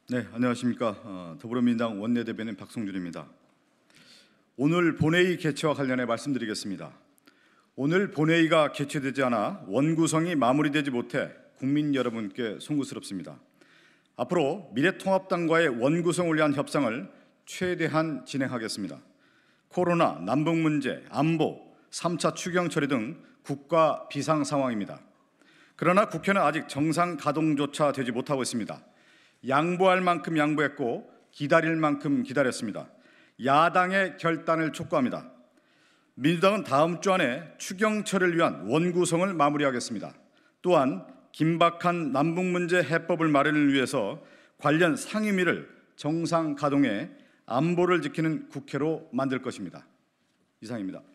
네, 안녕하십니까. 더불어민주당 원내대변인 박성준입니다. 오늘 본회의 개최와 관련해 말씀드리겠습니다. 오늘 본회의가 개최되지 않아 원구성이 마무리되지 못해 국민 여러분께 송구스럽습니다. 앞으로 미래통합당과의 원구성을 위한 협상을 최대한 진행하겠습니다. 코로나, 남북 문제, 안보, 3차 추경 처리 등 국가 비상 상황입니다. 그러나 국회는 아직 정상 가동조차 되지 못하고 있습니다. 양보할 만큼 양보했고 기다릴 만큼 기다렸습니다. 야당의 결단을 촉구합니다. 민주당은 다음 주 안에 추경 처리를 위한 원구성을 마무리하겠습니다. 또한 긴박한 남북 문제 해법을 마련을 위해서 관련 상임위를 정상 가동해 안보를 지키는 국회로 만들 것입니다. 이상입니다.